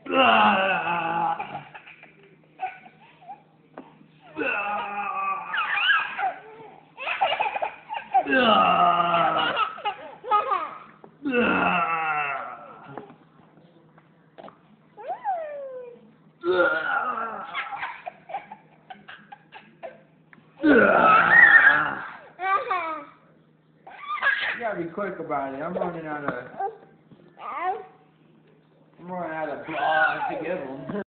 You gotta be quick about it. I'm running out of blood to give them.